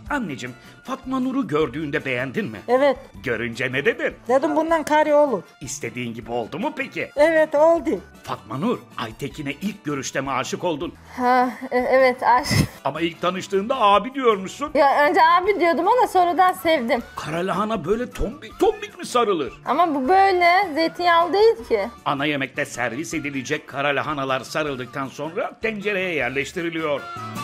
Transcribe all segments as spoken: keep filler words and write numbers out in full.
Anneciğim, Fatma Nur'u gördüğünde beğendin mi? Evet. Görünce ne dedin? Dedim bundan kari olur. İstediğin gibi oldu mu peki? Evet oldu. Fatma Nur, Aytekin'e ilk görüşte mi aşık oldun? Ha, e- evet aşk. Ama ilk tanıştığında abi diyormuşsun. Ya önce abi diyordum ama sonradan sevdim. Karalahana böyle tombik tombik mi sarılır? Ama bu böyle zeytinyağlı değil ki. Ana yemekte servis edilecek karalahanalar sarıldıktan sonra tencereye yerleştiriliyor.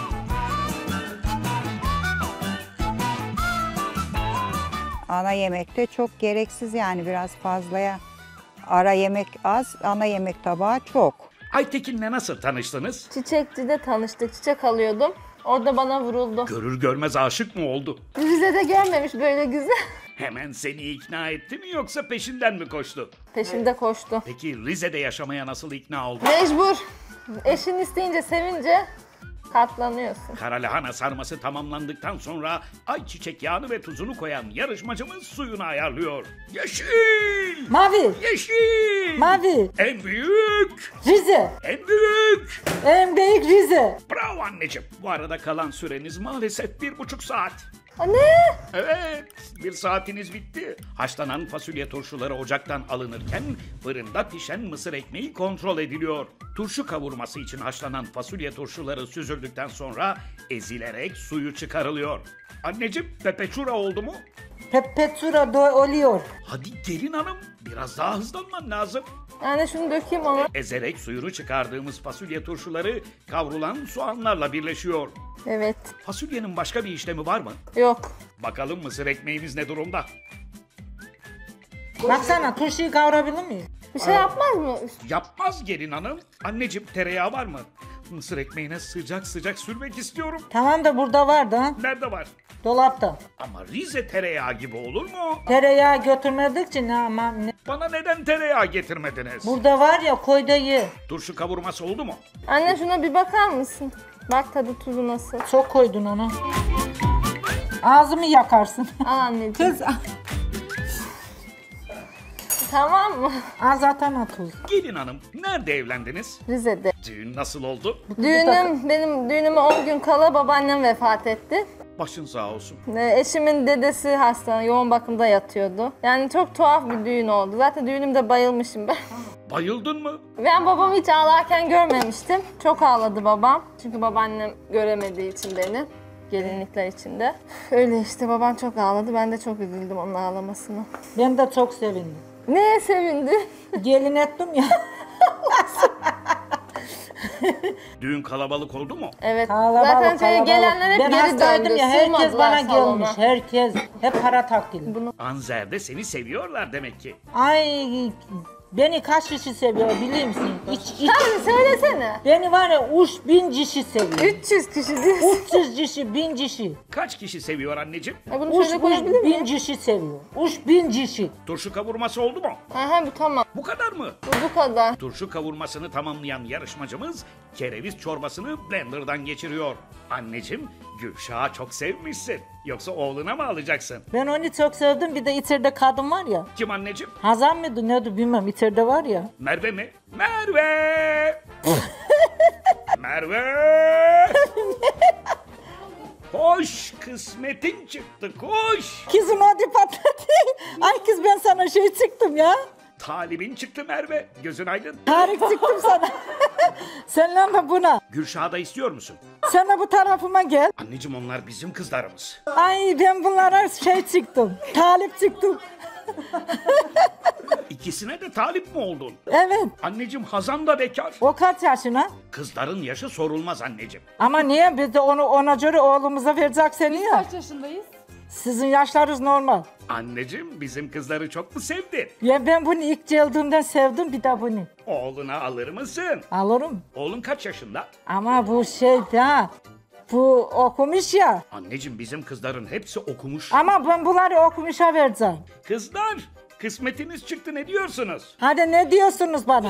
Ana yemekte çok gereksiz yani biraz fazlaya. Ara yemek az, ana yemek tabağı çok. Aytekin'le nasıl tanıştınız? Çiçekçide tanıştık. Çiçek alıyordum. Orada bana vuruldu. Görür görmez aşık mı oldu? Rize'de görmemiş böyle güzel. Hemen seni ikna etti mi yoksa peşinden mi koştu? Peşimde koştu. Peki Rize'de yaşamaya nasıl ikna oldu? Mecbur. Eşin isteyince, sevince katlanıyorsun. Karalahana sarması tamamlandıktan sonra ayçiçek yağını ve tuzunu koyan yarışmacımız suyunu ayarlıyor. Yeşil! Mavi. Yeşil! Mavi. En büyük! Rize. En büyük! En büyük Rize. Bravo anneciğim. Bu arada kalan süreniz maalesef bir buçuk saat. Ne? Evet, bir saatiniz bitti. Haşlanan fasulye turşuları ocaktan alınırken fırında pişen mısır ekmeği kontrol ediliyor. Turşu kavurması için haşlanan fasulye turşuları süzüldükten sonra ezilerek suyu çıkarılıyor. Anneciğim, pepeçura oldu mu? Peppetura do oluyor. Hadi gelin hanım, biraz daha hızlanman lazım. Yani şunu dökeyim ona. Ezerek suyunu çıkardığımız fasulye turşuları kavrulan soğanlarla birleşiyor. Evet. Fasulyenin başka bir işlemi var mı? Yok. Bakalım mısır ekmeğimiz ne durumda? Baksana turşuyu kavurabilir miyim? Bir şey yapmaz mı? Yapmaz gelin hanım. Anneciğim, tereyağı var mı? Mısır ekmeğine sıcak sıcak sürmek istiyorum. Tamam da burada vardı ha. Nerede var? Dolapta. Ama Rize tereyağı gibi olur mu? Tereyağı götürmedikçe ne ama ne? Bana neden tereyağı getirmediniz? Burada var ya koy da ye. Turşu kavurması oldu mu? Anne şuna bir bakar mısın? Bak tadı tuzu nasıl. Çok koydun onu. Ağzımı yakarsın. Al anneciğim. Kız Tamam mı? az atama tuz. Gelin hanım, nerede evlendiniz? Rize'de. Düğün nasıl oldu? Düğünüm, benim düğünüme on gün kala babaannem vefat etti. Başın sağ olsun. Ee, Eşimin dedesi hasta, yoğun bakımda yatıyordu. Yani çok tuhaf bir düğün oldu. Zaten düğünümde bayılmışım ben. Bayıldın mı? Ben babamı hiç ağlarken görmemiştim. Çok ağladı babam. Çünkü babaannem göremediği için beni. Gelinlikler içinde. Öyle işte babam çok ağladı. Ben de çok üzüldüm onun ağlamasına. Ben de çok sevindim. Neye sevindi? Gelin ettim ya. Düğün kalabalık oldu mu? Evet. Kalabalık, Zaten şöyle kalabalık. gelenler hep ben geri hastaydım döndü. ya herkes Sığmadılar bana salona. gelmiş. Herkes. Hep para taktili. Anzer de seni seviyorlar demek ki. Ay beni kaç kişi seviyor biliyor musun? İç, iç. Sen söylesene. Beni var ya uç bin kişi seviyor. üç yüz kişi diyorsun. üç yüz kişi, bin kişi. Kaç kişi seviyor anneciğim? E bunu Uç şöyle uç koyabilir miyim? bin kişi seviyor. Uç bin kişi. Turşu kavurması oldu mu? Aha bu tamam. Bu kadar mı? Bu, bu kadar. Turşu kavurmasını tamamlayan yarışmacımız kereviz çorbasını blenderdan geçiriyor. Anneciğim, Gülşah'ı çok sevmişsin. Yoksa oğluna mı alacaksın? Ben onu çok sevdim. Bir de içeride kadın var ya. Kim anneciğim? Hazan mıydı neydi bilmem içeride var ya. Merve mi? Merve! Merve! Koş, kısmetin çıktı, koş! Kızım hadi patladı. Ay kız ben sana şey çıktım ya. Talibin çıktı Merve, gözün aydın. Tarık çıktım sana. Senle de buna. Gülşah'ı da istiyor musun? Sen de bu tarafıma gel. Anneciğim, onlar bizim kızlarımız. Ay ben bunlara şey çıktım. Talip çıktım. İkisine de talip mi oldun? Evet. Anneciğim, Hazan da bekar. O kaç yaşına? Kızların yaşı sorulmaz anneciğim. Ama niye biz de onu ona göre oğlumuza verecek seni ya? Kaç yaşındayız? Sizin yaşlarınız normal. Anneciğim, bizim kızları çok mu sevdin? Ya ben bunu ilk geldiğimden sevdim bir de bunu. Oğluna alır mısın? Alırım. Oğlun kaç yaşında? Ama bu şey ha. Bu okumuş ya. Anneciğim, bizim kızların hepsi okumuş. Ama ben bunları okumuşa vereceğim. Kızlar, kısmetiniz çıktı, ne diyorsunuz? Hadi ne diyorsunuz bana?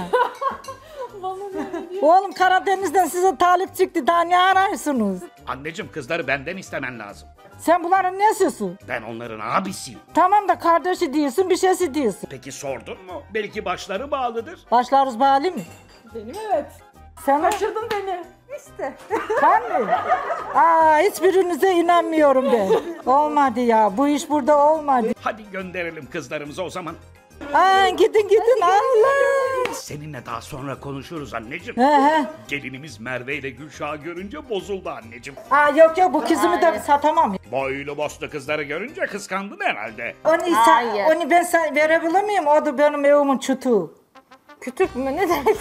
Oğlum Karadeniz'den size talip çıktı. Daha ne arıyorsunuz? Anneciğim, kızları benden istemen lazım. Sen bunların nesisin? Ben onların abisiyim. Tamam da kardeşi diyorsun, bir şeysi diyorsun. Peki sordun mu? Belki başları bağlıdır. Başlarız bağlı mı? Benim evet. Sen Kaçırdın beni. İşte. Ben mi? Aa, hiçbirinize inanmıyorum ben. Olmadı ya. Bu iş burada olmadı. Hadi gönderelim kızlarımızı o zaman. Aa, gidin gidin Allah. Seninle daha sonra konuşuruz anneciğim. He he. Gelinimiz Merve ile Gülşah'ı görünce bozuldu anneciğim. Aa, yok yok, bu kızımı da Hayır. satamam. Boylu boslu kızları görünce kıskandın herhalde. Onu, sen, Hayır. onu ben sana verebilir miyim? O da benim evimin çutuğu. Kütük mü? Ne demek?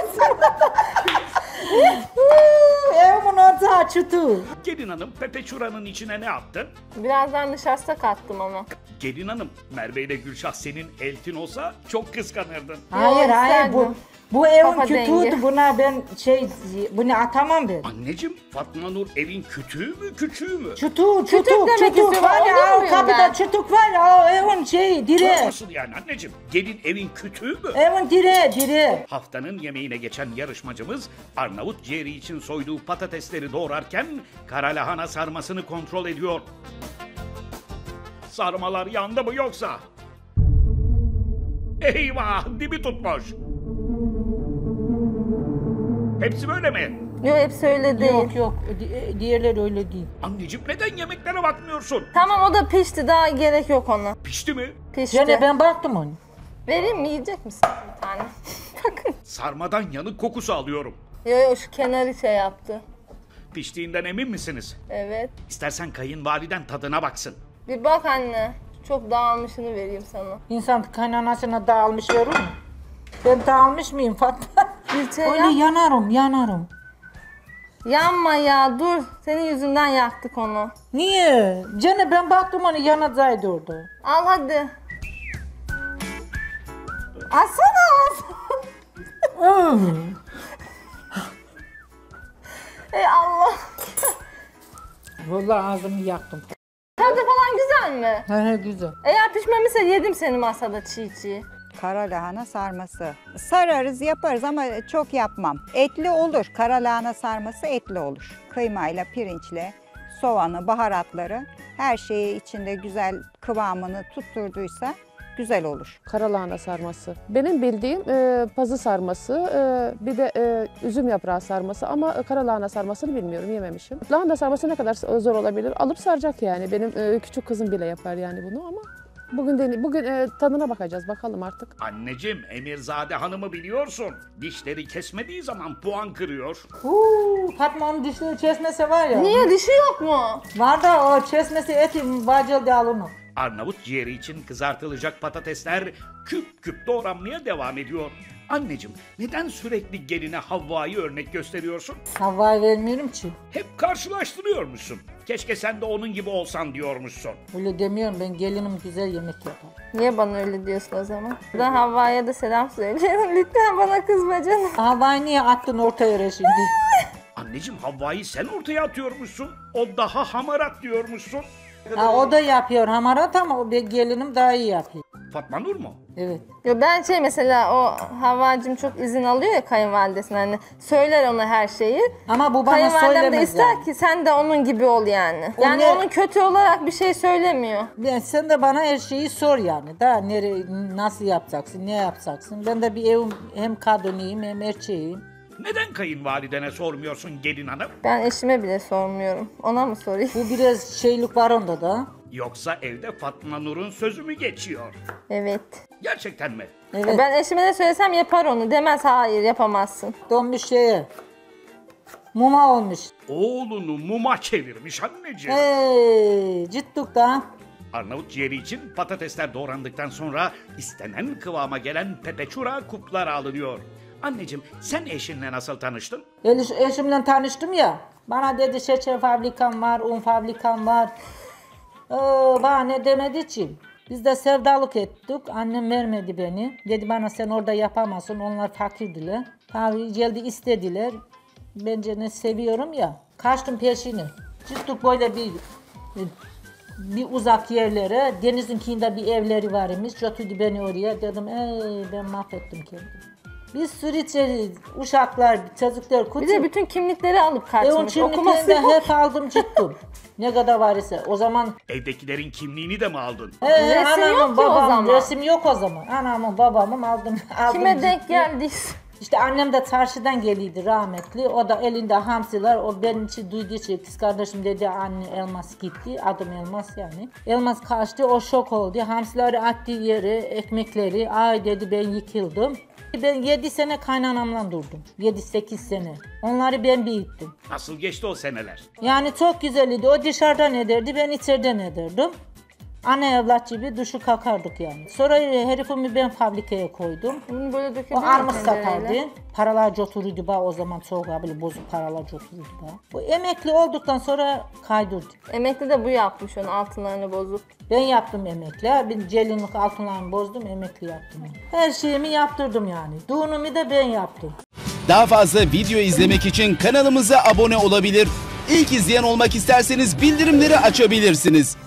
Evimin ortağı çutuğu. Gelin hanım pepeçuranın içine ne attın? Birazdan nişasta kattım ama. Gelin hanım Merve ile Gülşah senin eltin olsa çok kıskanırdın. Hayır Yok, hayır, bu isterdim. bu evin Kafa kütüğüydü. dengi. Buna ben şey, bunu atamam ben. Anneciğim Fatma Nur evin kütüğü mü küçüğü mü? Çutuğu, Kütük çutuk, demek çutuk istiyorum, var ya, anlıyor o muyum kapıda ben? çutuk var ya, o evin şeyi, direği. Nasıl yani anneciğim? Gelin evin kütüğü mü? Evin direği, direği. Haftanın yemeğine geçen yarışmacımız Arnavut ciğeri için soyduğu patatesleri doğrarken kara lahana sarmasını kontrol ediyor. Sarmalar yandı mı yoksa? Eyvah dibi tutmuş. Hepsi böyle mi? Yok, hepsi öyle değil. Yok yok, di- diğerleri öyle değil. Anneciğim neden yemeklere bakmıyorsun? Tamam, o da pişti, daha gerek yok ona. Pişti mi? Pişti. Gene ben baktım onu. Vereyim mi, yiyecek misin bir tane? Bakın. Sarmadan yanık kokusu alıyorum. Yo yo, şu kenarı şey yaptı. Piştiğinden emin misiniz? Evet. İstersen kayınvaliden tadına baksın. Bir bak anne. Çok dağılmışını vereyim sana. İnsan kaynanasına dağılmış verir mi? Ben dağılmış mıyım Fatma? Bir şey Öyle yap. yanarım, yanarım. Yanma ya, dur. Senin yüzünden yaktık onu. Niye? Gene ben baktım onu yanacaktı orada. Al hadi. Alsana. Hmm. Ey Allah. Vallahi ağzımı yaktım. Tadı falan güzel mi? He he, güzel. Eğer pişmemişse yedim seni masada çiğ çiğ. Kara lahana sarması. Sararız yaparız ama çok yapmam. Etli olur. Kara lahana sarması etli olur. Kıymayla, pirinçle, soğanı, baharatları her şeyi içinde güzel kıvamını tutturduysa güzel olur. Karalahana sarması. Benim bildiğim e, pazı sarması, e, bir de e, üzüm yaprağı sarması ama karalahana sarmasını bilmiyorum, yememişim. Lahana sarması ne kadar zor olabilir? Alıp saracak yani. Benim e, küçük kızım bile yapar yani bunu ama bugün deni- bugün e, tadına bakacağız bakalım artık. Anneciğim Emirzade Hanım'ı biliyorsun. Dişleri kesmediği zaman puan kırıyor. Uuu, Fatma onun dişleri kesmese var ya. Niye, dişi yok mu? Var da o kesmesi eti bacıl alınır. Arnavut ciğeri için kızartılacak patatesler küp küp doğranmaya devam ediyor. Anneciğim neden sürekli geline Havva'yı örnek gösteriyorsun? Havva'yı vermiyorum ki. Hep karşılaştırıyormuşsun. Keşke sen de onun gibi olsan diyormuşsun. Öyle demiyorum, ben gelinim güzel yemek yapar. Niye bana öyle diyorsun o zaman? Ben Havva'ya da selam söyleyelim. Lütfen bana kızma canım. Havva'yı niye attın ortaya öyle şimdi? Anneciğim Havva'yı sen ortaya atıyormuşsun. O daha hamarat diyormuşsun. Ha, o da yapıyor hamarat ama o benim gelinim daha iyi yapıyor. Fatma Nur mu? Evet. Yo, ben şey mesela o Havvacığım çok izin alıyor ya kayınvalidesinden, hani söyler ona her şeyi. Ama bu bana Kayınvalidem de söylemez ister yani. ki sen de onun gibi ol yani. O Yani ne- onun kötü olarak bir şey söylemiyor. Ben, sen de bana her şeyi sor yani. Daha nereye, nasıl yapacaksın, ne yapacaksın? Ben de bir evim hem kadınıyım hem erkeğim. Neden kayınvalidene sormuyorsun gelin hanım? Ben eşime bile sormuyorum. Ona mı sorayım? Bu biraz şeylik var onda da. Yoksa evde Fatma Nur'un sözü mü geçiyor? Evet. Gerçekten mi? Evet. Ben eşime de söylesem yapar onu. Demez hayır yapamazsın. Donmuş şeye. Muma olmuş. Oğlunu muma çevirmiş anneciğim. Hey, ciddik da. Arnavut ciğeri için patatesler doğrandıktan sonra istenen kıvama gelen pepeçura kuplara alınıyor. Anneciğim sen eşinle nasıl tanıştın? Eş, eşimle tanıştım ya. Bana dedi şeker fabrikam var, un fabrikam var. Ee, bana ne demedi için. Biz de sevdalık ettik. Annem vermedi beni. Dedi bana sen orada yapamazsın. Onlar fakirdiler. Tabii geldi istediler. Bence ne seviyorum ya. Kaçtım peşine. Çıktık böyle bir bir uzak yerlere. Denizin kıyında bir evleri var imiş. Götürdü beni oraya. Dedim ey ben mahvettim kendimi. Bir sürü içeri uşaklar, çocuklar, kutu. Bir de bütün kimlikleri alıp E onun kaçmış. Okuması kimliklerini de yok. hep aldım gittim. Ne kadar var ise. O zaman Evdekilerin kimliğini de mi aldın? he, Resim yok anamın ki o babamın zaman. resim yok o zaman. Anamın babamın aldım. aldım Kime gittim. denk geldiyse. İşte annem de çarşıdan geliydi rahmetli. O da elinde hamsiler. O benim için duyduğu için kız kardeşim dedi anne Elmas gitti. Adım Elmas yani. Elmas kaçtı. O şok oldu. Hamsileri attığı yere ekmekleri. Ay dedi ben yıkıldım. Ben yedi sene kaynanamla durdum. yedi sekiz sene. Onları ben büyüttüm. Nasıl geçti o seneler? Yani çok güzeldi. O dışarıdan ederdi, ben içeriden ederdim. Anne evlat gibi duşu kakardık yani. Sonra herifimi ben fabrikaya koydum. Bunu böyle O dökebilir armut miyim satardı. tencereyle? Paralar otururdu ba o zaman çok böyle bozuk paralar otururdu ba. Bu emekli olduktan sonra kaydırdı. Emekli de bu yapmış onu altınlarını bozup. Ben yaptım emekli. Bir gelinlik altınlarını bozdum, emekli yaptım. Her şeyimi yaptırdım yani. Düğünümü de ben yaptım. Daha fazla video izlemek için kanalımıza abone olabilir. İlk izleyen olmak isterseniz bildirimleri açabilirsiniz.